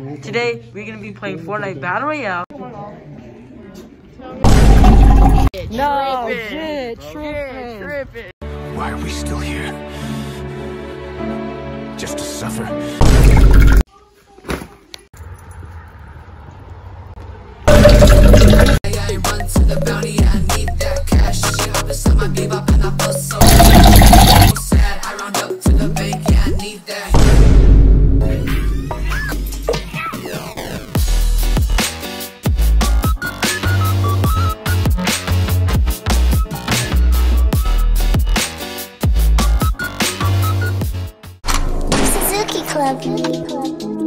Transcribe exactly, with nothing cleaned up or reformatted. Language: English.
Today, we're gonna be playing Fortnite Battle Royale. No, shit, tripping. tripping. Why are we still here? Just to suffer? I run to the bounty, I need that cash. She hoppers on my babe up and I feel so sad. I round up to the bank, yeah, I need that. Suzuki Club.